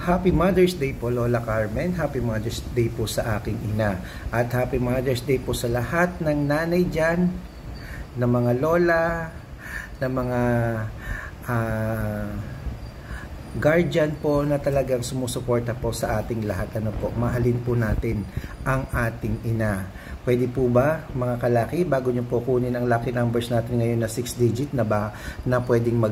Happy Mother's Day po Lola Carmen, Happy Mother's Day po sa aking ina, at Happy Mother's Day po sa lahat ng nanay dyan, ng mga lola, ng mga guardian po na talagang sumusuporta po sa ating lahat. Ano po, mahalin po natin ang ating ina. Pwede po ba mga kalaki, bago nyo po kunin ang lucky numbers natin ngayon na 6 digit na ba, na pwedeng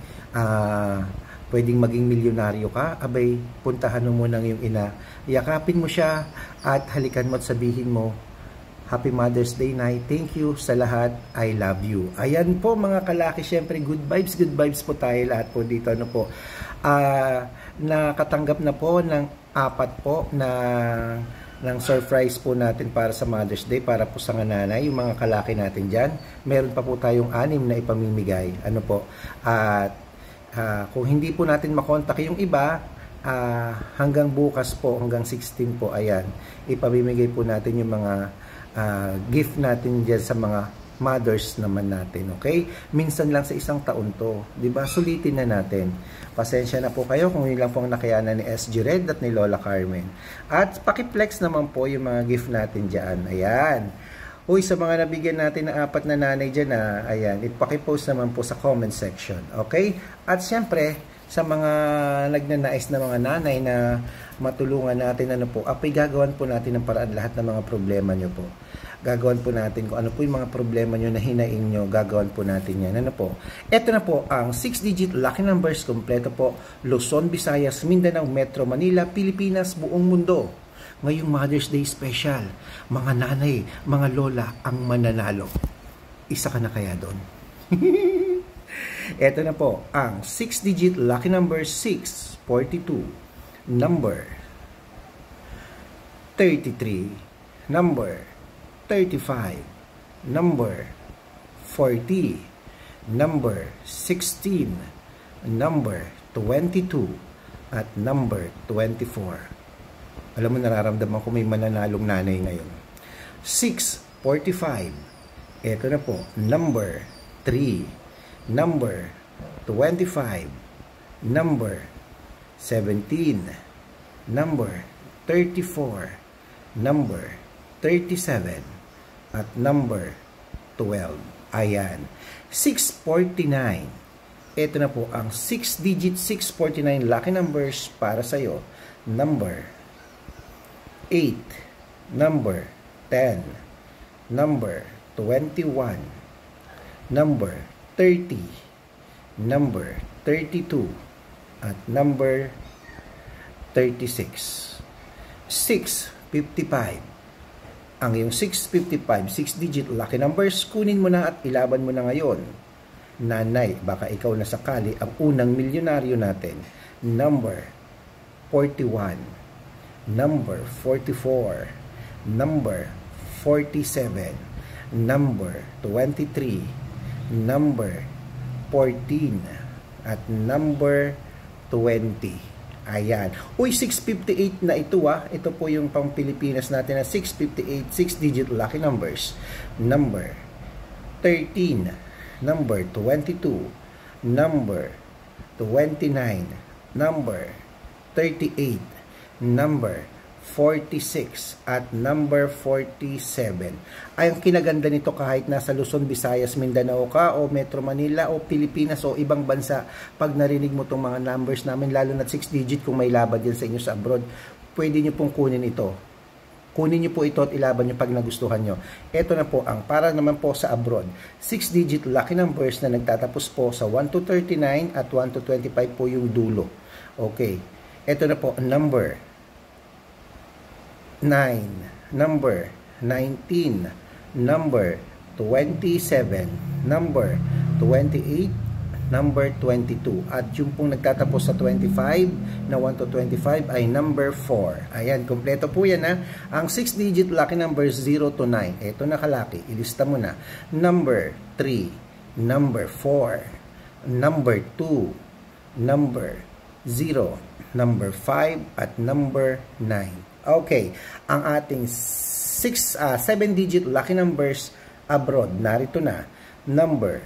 maging milyonaryo ka, abay, puntahan mo muna yung ina, yakapin mo siya at halikan mo at sabihin mo, Happy Mother's Day, Nay. Thank you sa lahat. I love you. Ayan po mga kalaki, syempre good vibes po tayo lahat po dito. Ano po, nakatanggap na po ng 4 po ng surprise po natin para sa Mother's Day, para po sa nanay, yung mga kalaki natin dyan. Meron pa po tayong 6 na ipamimigay. Ano po, at kung hindi po natin makontak yung iba, hanggang bukas po, hanggang 16 po, ayan, ipamimigay po natin yung mga gift natin dyan sa mga mothers naman natin, okay? Minsan lang sa isang taon to, di ba? Sulitin na natin. Pasensya na po kayo kung yun lang po ang nakayanan ni SG Red at ni Lola Carmen. At pakiplex naman po yung mga gift natin dyan, ayan. Uy, sa mga nabigyan natin ng 4 na nanay dyan, ayan, ipakipost naman po sa comment section, okay? At syempre, sa mga nagnanais na mga nanay na matulungan natin, ano po, gagawan po natin ng paraan lahat ng mga problema nyo po. Gagawan po natin kung ano po yung mga problema nyo na hinaing nyo, gagawan po natin yan. Ano po? Ito na po ang 6-digit lucky numbers, kompleto po, Luzon, Visayas, Mindanao, Metro Manila, Pilipinas, buong mundo. Ngayong Mother's Day special, mga nanay, mga lola ang mananalo. Isa ka na kaya doon? Ito na po, ang 6-digit lucky number 642, number 33, number 35, number 40, number 16, number 22, at number 24. Alam mo, nararamdaman ko may mananalong nanay ngayon. 645. Ito na po, number 3, number 25, number 17, number 34, number 37, at number 12. Ayan. 649. Ito na po ang 6-digit 649 lucky numbers para sa'yo. Number 8, number 10, number 21, number 30, number 32, at number 36. 655. Ang iyong 655, 6-digit lucky numbers, kunin mo na at ilaban mo na ngayon. Nanay, baka ikaw na sakali ang unang milyonaryo natin. Number 41, number 44, number 47, number 23, number 14, at number 20. Ayan. Uy, 658 na ito Ito po yung pang Pilipinas natin na 658, 6-digit lucky numbers. Number 13, number 22, number 29, number 38, number 46, at number 47. Ay, ang kinaganda nito, kahit nasa Luzon, Visayas, Mindanao ka, o Metro Manila, o Pilipinas, o ibang bansa, pag narinig mo itong mga numbers namin, lalo na 6-digit, kung may laban din sa inyo sa abroad, pwede nyo pong kunin ito. Kunin nyo po ito at ilaban nyo pag nagustuhan nyo. Ito na po ang para naman po sa abroad. 6-digit lucky numbers na nagtatapos po sa 1 to 39 at 1 to 25 po yung dulo. Okay. Ito na po, number 9, number 19, number 27, number 28, number 22. At yung pong nagtatapos sa 25, na 1 to 25 ay number 4. Ayan, kompleto po yan Ang 6-digit lucky number 0 to 9. Ito na kalaki, ilista mo na. Number 3, number 4, number 2, number 0, number 5, at number 9. Okay, ang ating 7-digit lucky numbers abroad, narito na. Number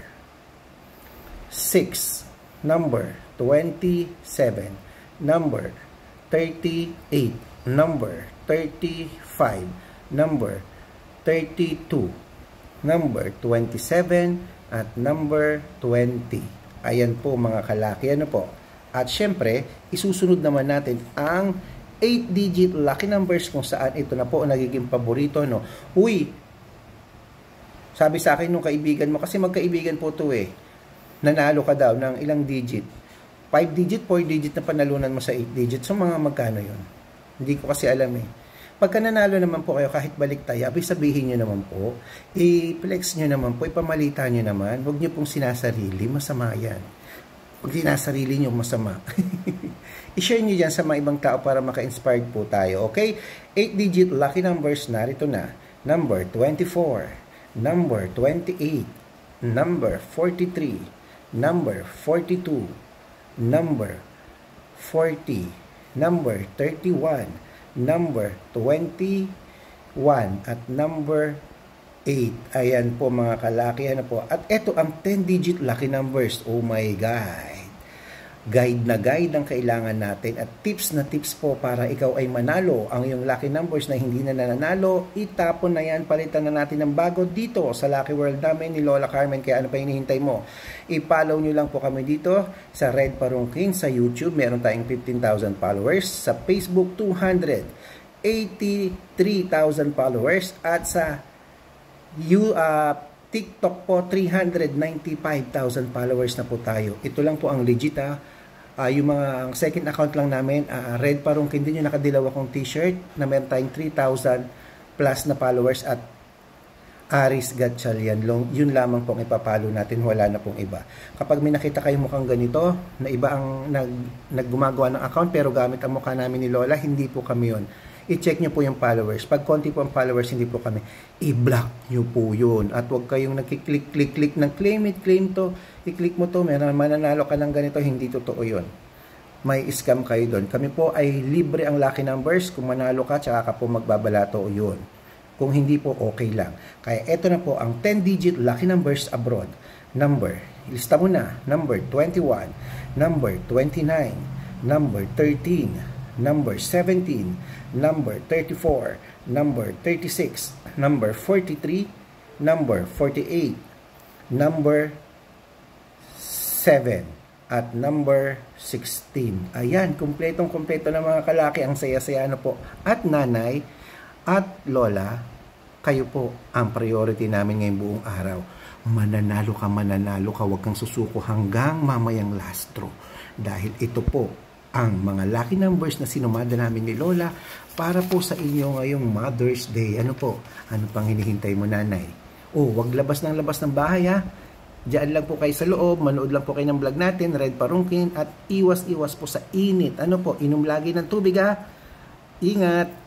6, number 27, number 38, number 35, number 32, number 27, at number 20. Ayan po mga kalaki, ano po. At syempre, isusunod naman natin ang 8-digit lucky numbers kung saan ito na po nagiging paborito, no. Uy, sabi sa akin nung kaibigan mo, kasi magkaibigan po to eh, nanalo ka daw ng ilang digit, 5-digit, 4-digit na panalunan mo sa 8-digit. So mga magkano yun? Hindi ko kasi alam eh. Pagka nanalo naman po kayo, kahit balik tayo, abis sabihin nyo naman po, i-flex nyo naman po, ipamalita nyo naman, huwag nyo pong sinasarili, masama yan. Pag sinasarili nyo, masama. I-share nyo dyan sa mga ibang tao para maka-inspired po tayo, okay? 8-digit lucky numbers, narito na. Number 24, number 28, number 43, number 42, number 40, number 31, number 21, at number 8. Ayan po mga kalaki, ano po. At ito ang 10-digit lucky numbers. Oh my God. Guide na guide ang kailangan natin at tips na tips po para ikaw ay manalo. Ang iyong lucky numbers na hindi na nananalo, itapon na yan, palitan na natin ng bago dito sa Lucky World namin ni Lola Carmen. Kaya ano pa hinihintay mo? I-follow nyo lang po kami dito sa Red Parungkin sa YouTube. Meron tayong 15,000 followers. Sa Facebook, 283,000 followers. At sa TikTok po, 395,000 followers na po tayo. Ito lang po ang legit yung mga second account lang namin, Red Parungkin din yung nakadilaw akong t-shirt na meron tayong 3,000 plus na followers at Aris Gatchalian. Yun lamang pong ipapalo natin, wala na pong iba. Kapag may nakita kayo mukhang ganito, na iba ang naggumagawa ng account pero gamit ang mukha namin ni Lola, hindi po kami yun. I-check nyo po yung followers. Pag konti po ang followers, hindi po kami. I-block nyo po yun. At huwag kayong nagkiklik-click ng claim it, claim to. I-click mo to, mananalo ka ng ganito. Hindi totoo yun. May scam kayo doon. Kami po ay libre ang lucky numbers. Kung manalo ka, tsaka ka po magbabalato yun. Kung hindi po, okay lang. Kaya eto na po ang 10-digit lucky numbers abroad. Number, lista mo na. Number 21, number 29, number 13, number 17, number 34, number 36, number 43, number 48, number 7, at number 16. Ayan, kumpletong-kumpleto na mga kalaki. Ang saya-saya na po. At nanay at lola, kayo po ang priority namin ngayong buong araw. Mananalo ka, huwag kang susuko hanggang mamayang lastro. Dahil ito po ang mga lucky numbers na sinumada namin ni Lola para po sa inyo ngayong Mother's Day. Ano po? Ano pang hinihintay mo, nanay? Oh, wag labas ng bahay ha. Diyan lang po kayo sa loob, manood lang po kayo ng vlog natin, Red Parungkin, at iwas-iwas po sa init. Ano po? Inom lagi ng tubig ha. Ingat!